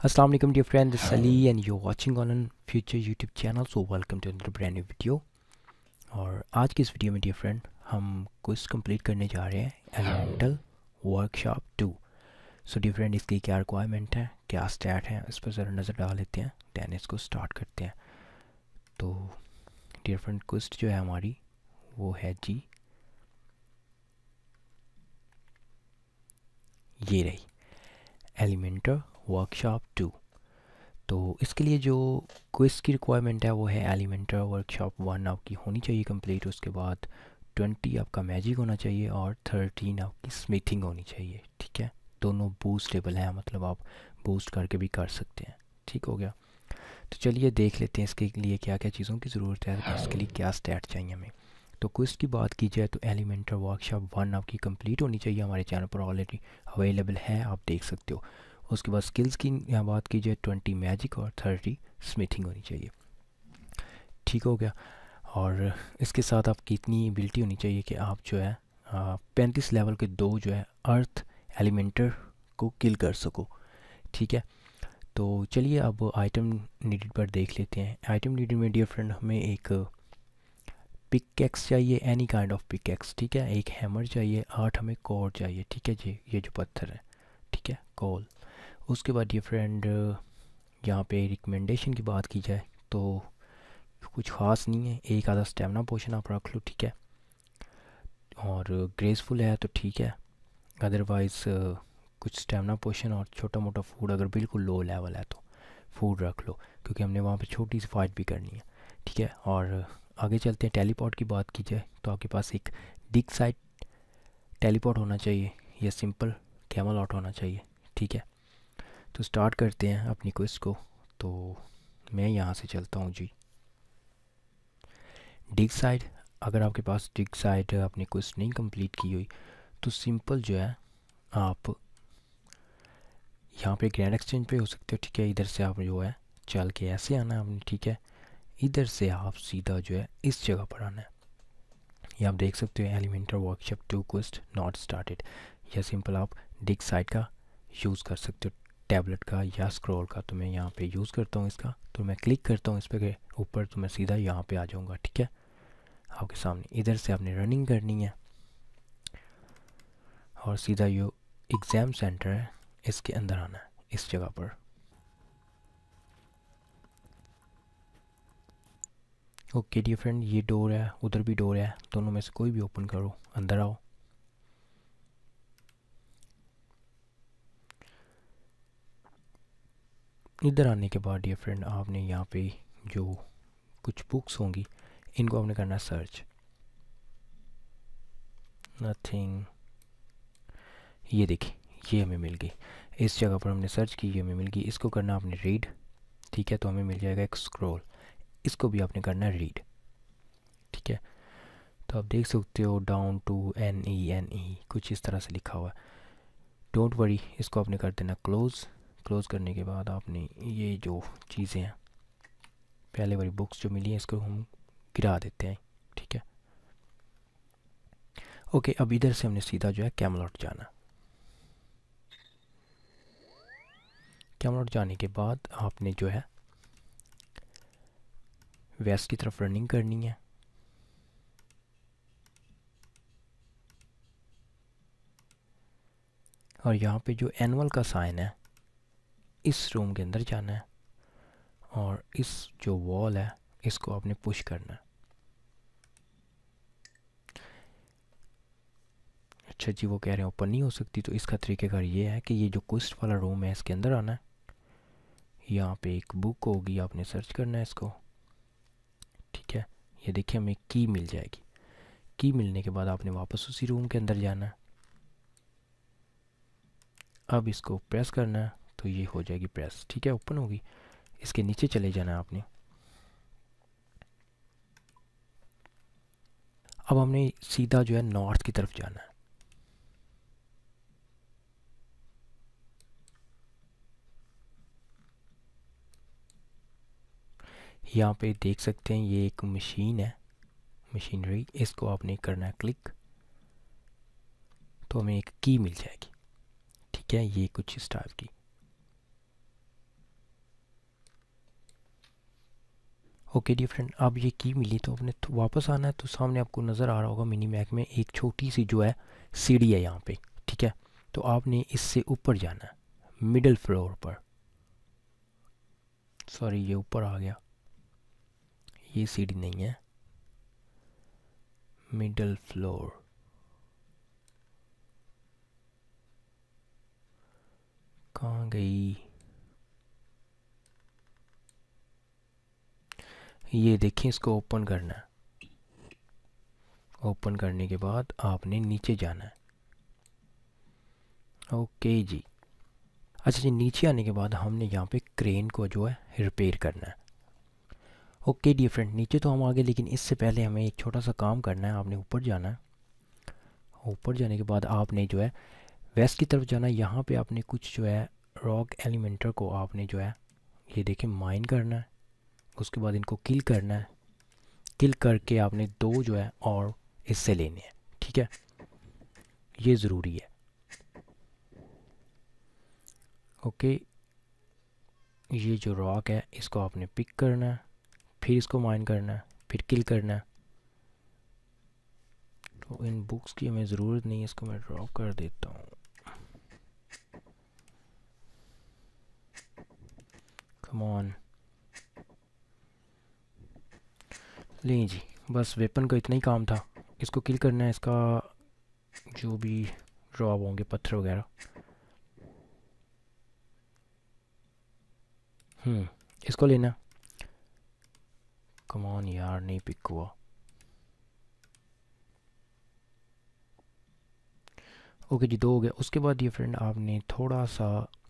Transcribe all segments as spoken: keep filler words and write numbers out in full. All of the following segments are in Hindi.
Assalamu alaikum dear friend, this is Ali and you're watching on a future YouTube channel, so welcome to another brand new video। और आज की इस वीडियो में डियर फ्रेंड हम क्विज कंप्लीट करने जा रहे हैं elemental workshop two. So dear friend इसकी क्या रिक्वायरमेंट है, क्या स्टैट है, इस पर ज़रा नज़र डाल लेते हैं, दैन इसको स्टार्ट करते हैं। तो डियर फ्रेंड क्विज जो है हमारी वो है जी ये रही, एलिमेंटल वर्कशॉप टू। तो इसके लिए जो क्विज की रिक्वायरमेंट है वो है एलिमेंटल वर्कशॉप वन आपकी होनी चाहिए कंप्लीट, उसके बाद ट्वेंटी आपका मैजिक होना चाहिए और थर्टीन आपकी स्मिथिंग होनी चाहिए। ठीक है, दोनों बूस्टेबल हैं, मतलब आप बूस्ट करके भी कर सकते हैं। ठीक हो गया, तो चलिए देख लेते हैं इसके लिए क्या क्या चीज़ों की ज़रूरत है, इसके लिए क्या स्टैट चाहिए हमें। तो क्विज की बात की जाए तो एलिमेंटल वर्कशॉप वन आपकी कंप्लीट होनी चाहिए, हमारे चैनल पर ऑलरेडी अवेलेबल है, आप देख सकते हो। उसके बाद स्किल्स की यहाँ बात की जाए ट्वेंटी मैजिक और थर्टी स्मिथिंग होनी चाहिए। ठीक हो गया, और इसके साथ आपकी इतनी एबिलिटी होनी चाहिए कि आप जो है पैंतीस लेवल के दो जो है अर्थ एलिमेंटर को किल कर सको। ठीक है, तो चलिए अब आइटम नीडेड पर देख लेते हैं। आइटम नीडेड में डियर फ्रेंड हमें एक पिकैक्स चाहिए, एनी काइंड ऑफ पिकैक्स। ठीक है, एक हैमर चाहिए, आठ हमें कोर चाहिए। ठीक है जी, ये जो पत्थर है, ठीक है, कोल। उसके बाद डियर फ्रेंड यहाँ पे रिकमेंडेशन की बात की जाए तो कुछ ख़ास नहीं है, एक आधा स्टेमिना पोशन आप रख लो। ठीक है, और ग्रेसफुल है तो ठीक है, अदरवाइज़ कुछ स्टेमिना पोशन और छोटा मोटा फूड, अगर बिल्कुल लो लेवल है तो फूड रख लो, क्योंकि हमने वहाँ पे छोटी सी फाइट भी करनी है। ठीक है, और आगे चलते हैं। टेलीपोर्ट की बात की जाए तो आपके पास एक डिग साइड टेलीपोर्ट होना चाहिए या सिंपल कैमल आउट होना चाहिए। ठीक है, तो स्टार्ट करते हैं अपनी क्विज को। तो मैं यहाँ से चलता हूँ जी डिग साइड। अगर आपके पास डिग साइड आपने क्विज नहीं कंप्लीट की हुई तो सिंपल जो है आप यहाँ पे ग्रैंड एक्सचेंज पे हो सकते हो। ठीक है, इधर से आप जो है चल के ऐसे आना है आपने। ठीक है, इधर से आप सीधा जो है इस जगह पर आना है। ये आप देख सकते हो elemental workshop two quiz not started, या सिंपल आप डिग साइड का यूज़ कर सकते हो, टैबलेट का या स्क्रॉल का। तो मैं यहाँ पे यूज़ करता हूँ इसका, तो मैं क्लिक करता हूँ इस पर ऊपर, तो मैं सीधा यहाँ पे आ जाऊँगा। ठीक है, आपके सामने इधर से आपने रनिंग करनी है और सीधा ये एग्ज़ाम सेंटर है, इसके अंदर आना है इस जगह पर। ओके डियर फ्रेंड, ये डोर है, उधर भी डोर है, दोनों में से कोई भी ओपन करो, अंदर आओ। इधर आने के बाद डियर फ्रेंड आपने यहाँ पे जो कुछ बुक्स होंगी इनको आपने करना सर्च। नथिंग, ये देखिए ये हमें मिल गई, इस जगह पर हमने सर्च की, ये हमें मिल गई। इसको करना आपने रीड। ठीक है, तो हमें मिल जाएगा एक स्क्रॉल, इसको भी आपने करना है रीड। ठीक है, तो आप देख सकते हो down to N E N E कुछ इस तरह से लिखा हुआ है। डोंट वरी, इसको आपने कर देना क्लोज़। क्लोज़ करने के बाद आपने ये जो चीज़ें हैं पहले वाली बुक्स जो मिली हैं इसको हम गिरा देते हैं। ठीक है, ओके, अब इधर से हमने सीधा जो है कैमलॉट जाना। कैमलॉट जाने के बाद आपने जो है वेस्ट की तरफ रनिंग करनी है। और यहाँ पे जो एनुअल का साइन है इस रूम के अंदर जाना है, और इस जो वॉल है इसको आपने पुश करना है। अच्छा जी, वो कह रहे हैं ओपन नहीं हो सकती, तो इसका तरीक़ेकार ये है कि ये जो क्विस्ट वाला रूम है इसके अंदर आना है। यहाँ पे एक बुक होगी, आपने सर्च करना है इसको। ठीक है, ये देखिए हमें की मिल जाएगी। की मिलने के बाद आपने वापस उसी रूम के अंदर जाना है। अब इसको प्रेस करना है तो ये हो जाएगी प्रेस। ठीक है, ओपन होगी। इसके नीचे चले जाना है आपने। अब हमने सीधा जो है नॉर्थ की तरफ जाना है। यहाँ पे देख सकते हैं ये एक मशीन है, मशीनरी, इसको आपने करना है क्लिक, तो हमें एक की मिल जाएगी। ठीक है, ये कुछ इस टाइप की। ओके डियर फ्रेंड, अब ये की मिली तो अपने तो वापस आना है। तो सामने आपको नज़र आ रहा होगा मिनी मैक में एक छोटी सी जो है सीढ़ी है यहाँ पे, ठीक है। तो आपने इससे ऊपर जाना है मिडल फ्लोर पर। सॉरी ये ऊपर आ गया, ये सीढ़ी नहीं है, मिडल फ्लोर। कहाँ गई? ये देखिए, इसको ओपन करना है। ओपन करने के बाद आपने नीचे जाना है। ओके जी। अच्छा जी, नीचे आने के बाद हमने यहाँ पे क्रेन को जो है रिपेयर करना है। ओके डियर फ्रेंड, नीचे तो हम आ गए, लेकिन इससे पहले हमें एक छोटा सा काम करना है। आपने ऊपर जाना है। ऊपर जाने के बाद आपने जो है वेस्ट की तरफ जाना है। यहाँ पे आपने कुछ जो है रॉक एलिमेंटर को आपने जो है ये देखिए माइन करना है। उसके बाद इनको किल करना है। किल करके आपने दो जो है और इससे लेने हैं, ठीक है। ये ज़रूरी है। ओके, ये जो रॉक है इसको आपने पिक करना है, फिर इसको माइन करना है, फिर किल करना है। तो इन बुक्स की हमें ज़रूरत नहीं है, इसको मैं ड्रॉप कर देता हूँ। कम ऑन, लें जी, बस वेपन का इतना ही काम था। इसको किल करना है, इसका जो भी ड्रॉप होंगे पत्थर वगैरह। हम्म इसको लेना। कम ऑन यार, नहीं पिक हुआ। ओके जी, दो हो गया। उसके बाद ये फ्रेंड आपने थोड़ा सा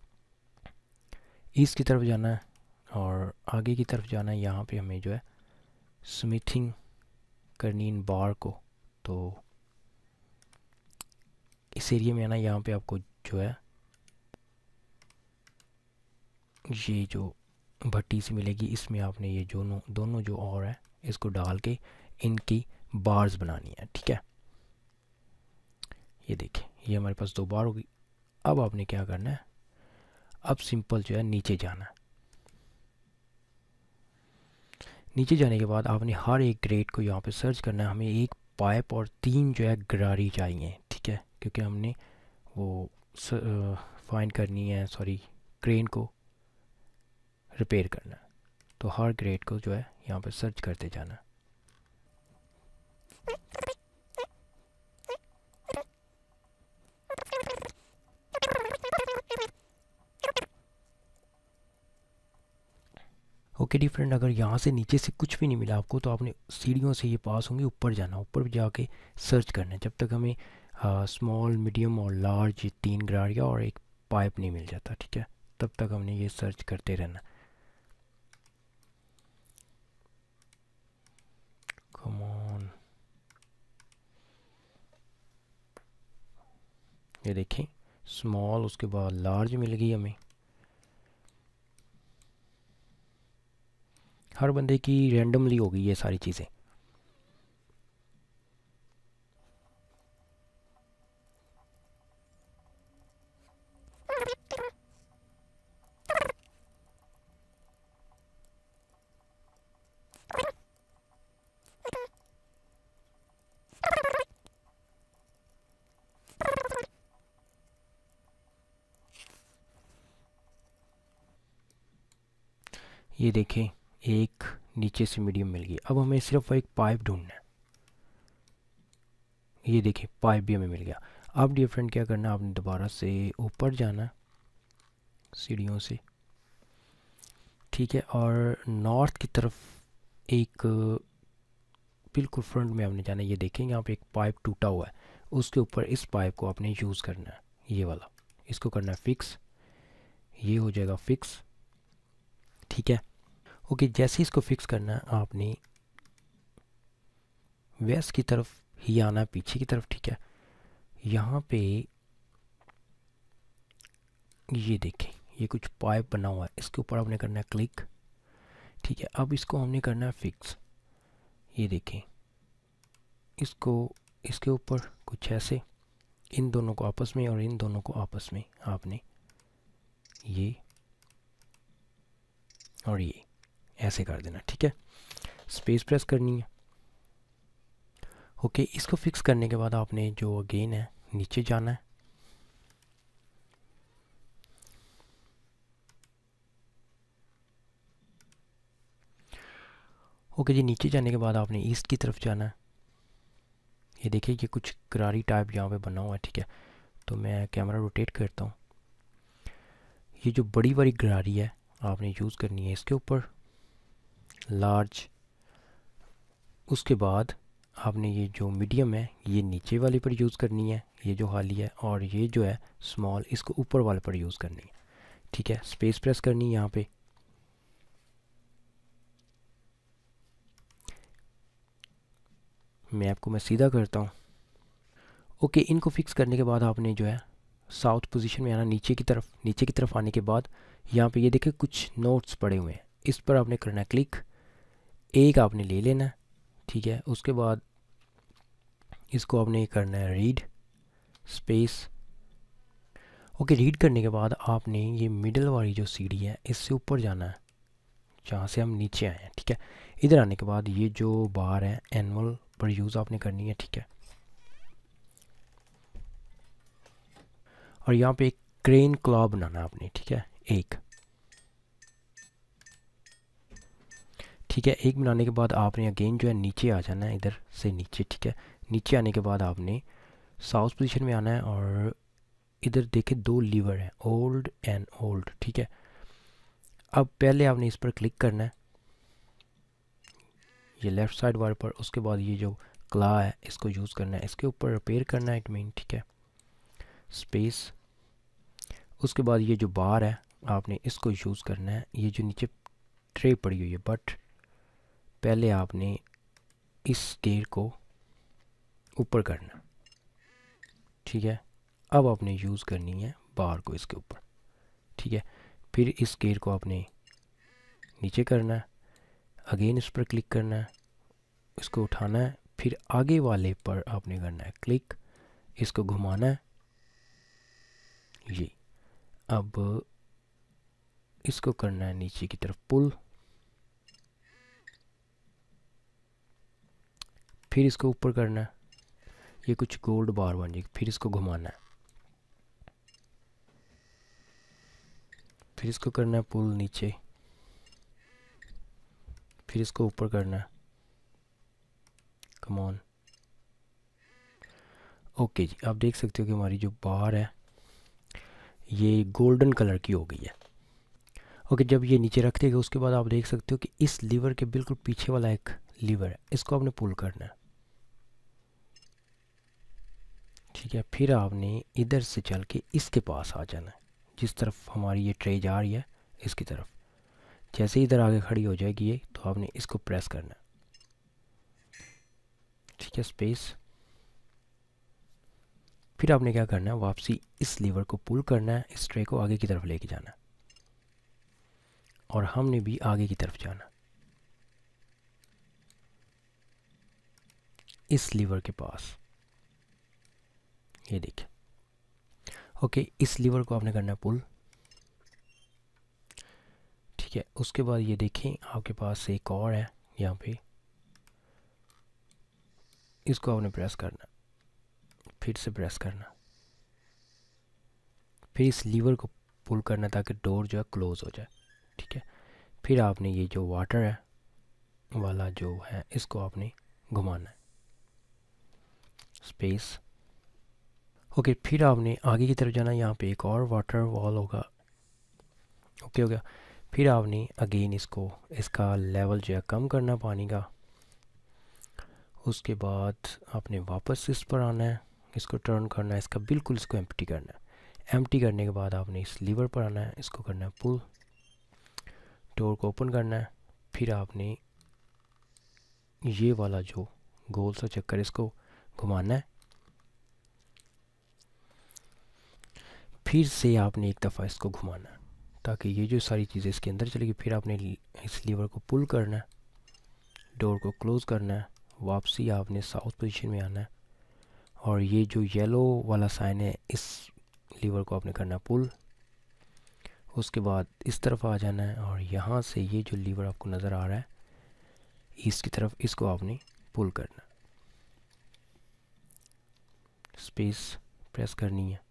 ईस्ट की तरफ जाना है और आगे की तरफ जाना है। यहाँ पे हमें जो है स्मिथिंग करनी इन बार को। तो इस एरिया में आना, यहाँ पे आपको जो है ये जो भट्टी सी मिलेगी, इसमें आपने ये दोनों दोनों जो और है इसको डाल के इनकी बार्स बनानी है, ठीक है। ये देखिए, ये हमारे पास दो बार होगी। अब आपने क्या करना है, अब सिंपल जो है नीचे जाना है। नीचे जाने के बाद आपने हर एक ग्रेड को यहाँ पे सर्च करना है। हमें एक पाइप और तीन जो है गरारी चाहिए, ठीक है, क्योंकि हमने वो फाइंड करनी है, सॉरी क्रेन को रिपेयर करना है। तो हर ग्रेड को जो है यहाँ पे सर्च करते जाना। ओके डी फ्रेंड, अगर यहाँ से नीचे से कुछ भी नहीं मिला आपको, तो आपने सीढ़ियों से ये पास होंगे, ऊपर जाना। ऊपर जाके सर्च करना है, जब तक हमें स्मॉल मीडियम और लार्ज तीन गरारियाँ और एक पाइप नहीं मिल जाता, ठीक है, तब तक हमने ये सर्च करते रहना। कम ऑन, ये देखें स्मॉल, उसके बाद लार्ज मिल गई हमें। हर बंदे की रैंडमली होगी ये सारी चीज़ें। ये देखें, एक नीचे से मीडियम मिल गई। अब हमें सिर्फ एक पाइप ढूंढना है। ये देखिए, पाइप भी हमें मिल गया। अब डियर फ्रेंड क्या करना है, आपने दोबारा से ऊपर जाना सीढ़ियों से, ठीक है, और नॉर्थ की तरफ एक बिल्कुल फ्रंट में आपने जाना है। ये देखेंगे यहाँ पे एक पाइप टूटा हुआ है, उसके ऊपर इस पाइप को आपने यूज़ करना है, ये वाला। इसको करना है फिक्स, ये हो जाएगा फिक्स, ठीक है। ओके, जैसे इसको फिक्स करना है आपने वेस्ट की तरफ ही आना है, पीछे की तरफ, ठीक है। यहाँ पे ये देखें, ये कुछ पाइप बना हुआ है, इसके ऊपर आपने करना है क्लिक, ठीक है। अब इसको हमने करना है फिक्स। ये देखें, इसको इसके ऊपर कुछ ऐसे, इन दोनों को आपस में और इन दोनों को आपस में आपने ये और ये ऐसे कर देना, ठीक है। स्पेस प्रेस करनी है। ओके, इसको फिक्स करने के बाद आपने जो अगेन है नीचे जाना है। ओके जी, नीचे जाने के बाद आपने ईस्ट की तरफ जाना है। ये देखिए कि कुछ करारी टाइप यहाँ पे बना हुआ है, ठीक है। तो मैं कैमरा रोटेट करता हूँ। ये जो बड़ी बड़ी गरारी है आपने यूज़ करनी है इसके ऊपर, लार्ज। उसके बाद आपने ये जो मीडियम है ये नीचे वाले पर यूज़ करनी है, ये जो हाली है, और ये जो है स्मॉल इसको ऊपर वाले पर यूज़ करनी है, ठीक है। स्पेस प्रेस करनी है यहाँ पे। मैप को मैं सीधा करता हूँ। ओके, इनको फिक्स करने के बाद आपने जो है साउथ पोजीशन में आना, नीचे की तरफ। नीचे की तरफ आने के बाद यहाँ पे ये देखिए कुछ नोट्स पड़े हुए हैं, इस पर आपने करना है क्लिक। एक आपने ले लेना है, ठीक है। उसके बाद इसको आपने करना है रीड, स्पेस। ओके, रीड करने के बाद आपने ये मिडल वाली जो सीढ़ी है इससे ऊपर जाना है जहाँ से हम नीचे आए हैं, ठीक है। इधर आने के बाद ये जो बार है एनुअल पर यूज़ आपने करनी है, ठीक है। और यहाँ पे एक क्रेन क्लॉ बनाना है आपने, ठीक है, एक, ठीक है। एक बनाने के बाद आपने अगेन जो है नीचे आ जाना है, इधर से नीचे, ठीक है। नीचे आने के बाद आपने साउथ पोजीशन में आना है और इधर देखे दो लीवर हैं, ओल्ड एंड ओल्ड, ठीक है। अब पहले आपने इस पर क्लिक करना है, ये लेफ़्ट साइड वाले पर। उसके बाद ये जो क्ला है इसको यूज़ करना है, इसके ऊपर रिपेयर करना है, इट मीन, ठीक है, स्पेस। उसके बाद ये जो बार है आपने इसको यूज़ करना है, ये जो नीचे ट्रे पड़ी हुई है, बट पहले आपने इस गेयर को ऊपर करना, ठीक है। अब आपने यूज़ करनी है बार को इसके ऊपर, ठीक है। फिर इस गेयर को आपने नीचे करना है, अगेन इस पर क्लिक करना है, इसको उठाना है, फिर आगे वाले पर आपने करना है क्लिक, इसको घुमाना है, ये। अब इसको करना है नीचे की तरफ पुल, फिर इसको ऊपर करना है, ये कुछ गोल्ड बार बन जाएगी, फिर इसको घुमाना है, फिर इसको करना है पुल नीचे, फिर इसको ऊपर करना है, कम ऑन। ओके जी, आप देख सकते हो कि हमारी जो बार है ये गोल्डन कलर की हो गई है। ओके, जब ये नीचे रख देगा उसके बाद आप देख सकते हो कि इस लीवर के बिल्कुल पीछे वाला एक लीवर है, इसको आपने पुल करना है, ठीक है। फिर आपने इधर से चल के इसके पास आ जाना है, जिस तरफ हमारी ये ट्रे जा रही है इसकी तरफ। जैसे ही इधर आगे खड़ी हो जाएगी ये, तो आपने इसको प्रेस करना है, ठीक है, स्पेस। फिर आपने क्या करना है, वापसी इस लीवर को पुल करना है, इस ट्रे को आगे की तरफ लेके जाना है, और हमने भी आगे की तरफ जाना इस लीवर के पास, ये देखिए। ओके, इस लीवर को आपने करना है पुल, ठीक है। उसके बाद ये देखें आपके पास एक और है यहाँ पे, इसको आपने प्रेस करना, फिर से प्रेस करना, फिर इस लीवर को पुल करना ताकि डोर जो है क्लोज हो जाए, ठीक है। फिर आपने ये जो वाटर है वाला जो है इसको आपने घुमाना है, स्पेस। ओके, फिर आपने आगे की तरफ जाना, यहाँ पे एक और वाटर वॉल होगा, ओके हो गया। फिर आपने अगेन इसको इसका लेवल जो है कम करना पानी का। उसके बाद आपने वापस इस पर आना है, इसको टर्न करना है, इसका बिल्कुल इसको एम्प्टी करना है। एम्प्टी करने के बाद आपने इस लीवर पर आना है, इसको करना है पुल, डोर को ओपन करना है। फिर आपने ये वाला जो गोल सा चक्कर इसको घुमाना है, फिर से आपने एक दफ़ा इसको घुमाना है ताकि ये जो सारी चीज़ें इसके अंदर चलेगी। फिर आपने इस लीवर को पुल करना है, डोर को क्लोज़ करना है, वापसी आपने साउथ पोजीशन में आना है, और ये जो येलो वाला साइन है इस लीवर को आपने करना है पुल, उसके बाद इस तरफ आ जाना है और यहाँ से ये जो लीवर आपको नज़र आ रहा है ईस्ट की तरफ, इसको आपने पुल करना है, स्पेस प्रेस करनी है।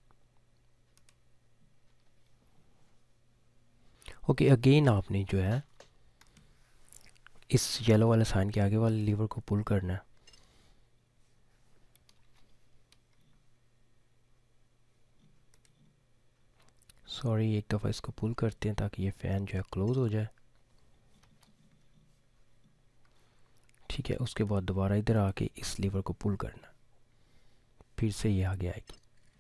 ओके, अगेन आपने जो है इस येलो वाले साइन के आगे वाले लीवर को पुल करना है। सॉरी, एक दफ़ा इसको पुल करते हैं ताकि ये फ़ैन जो है क्लोज़ हो जाए। ठीक है, उसके बाद दोबारा इधर आके इस लीवर को पुल करना, फिर से ये आगे आएगी।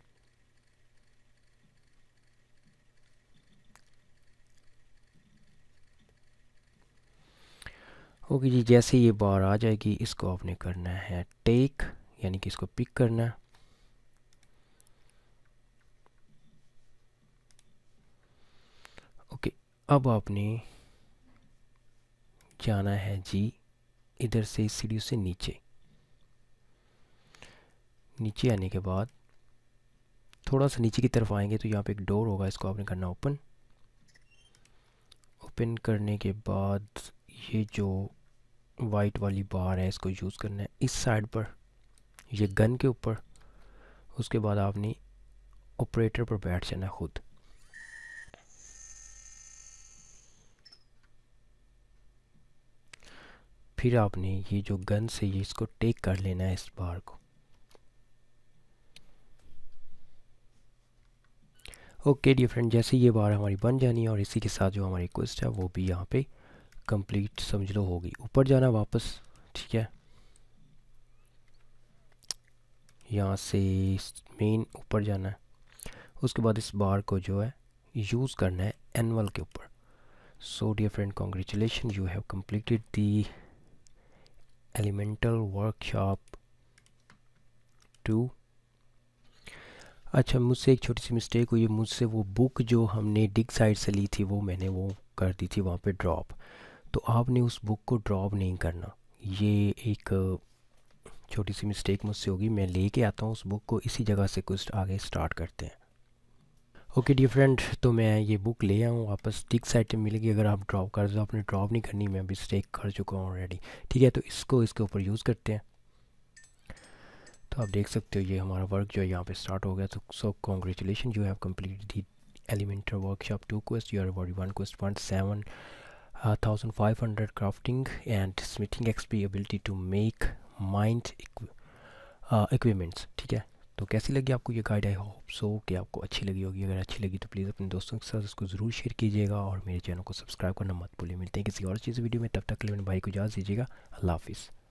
ओके जी, जैसे ये बार आ जाएगी इसको आपने करना है टेक, यानी कि इसको पिक करना है। ओके, अब आपने जाना है जी इधर से इस सीढ़ी से नीचे। नीचे आने के बाद थोड़ा सा नीचे की तरफ आएंगे तो यहाँ पे एक डोर होगा, इसको आपने करना ओपन। ओपन करने के बाद ये जो वाइट वाली बार है इसको यूज़ करना है इस साइड पर, ये गन के ऊपर। उसके बाद आपने ऑपरेटर पर बैठ जाना है खुद। फिर आपने ये जो गन से ये इसको टेक कर लेना है इस बार को। ओके डियर फ्रेंड, जैसे ये बार हमारी बन जानी है और इसी के साथ जो हमारी क्वेस्ट है वो भी यहाँ पे कंप्लीट समझ लो होगी। ऊपर जाना वापस, ठीक है, यहाँ से मेन ऊपर जाना है। उसके बाद इस बार को जो है यूज़ करना है एनुअल के ऊपर। So dear friend, congratulation, you have completed the elemental workshop two. अच्छा, मुझसे एक छोटी सी मिस्टेक हुई है, मुझसे वो बुक जो हमने डिग साइड से ली थी वो मैंने वो कर दी थी वहाँ पे ड्रॉप। तो आपने उस बुक को ड्रॉप नहीं करना, ये एक छोटी सी मिस्टेक मुझसे होगी। मैं लेके आता हूँ उस बुक को, इसी जगह से कुछ आगे स्टार्ट करते हैं। ओके डियर फ्रेंड, तो मैं ये बुक ले आऊँ वापस, डिग साइड में मिलेगी। अगर आप ड्रॉप कर दो, आपने ड्रॉप नहीं करनी, मैं मिस्टेक कर चुका हूँ ऑलरेडी। ठीक है, तो इसको इसके ऊपर यूज़ करते हैं। तो आप देख सकते हो ये हमारा वर्क जो है यहाँ पे स्टार्ट हो गया। तो so congratulation, you have completed the elemental workshop two quest. You are about one quest point seven thousand five hundred crafting and smithing XP ability to make mind equipments. ठीक है, तो कैसी लगी आपको ये गाइड? आई होप सो कि आपको अच्छी लगी होगी। अगर अच्छी लगी तो प्लीज़ अपने दोस्तों के साथ इसको ज़रूर शेयर कीजिएगा और मेरे चैनल को सब्सक्राइब करना मत भूलिए। मिलते हैं किसी और चीज़ वीडियो में, तब तक के लिए मेरे भाई को इजाज़त दीजिएगा। अल्लाह हाफिज़।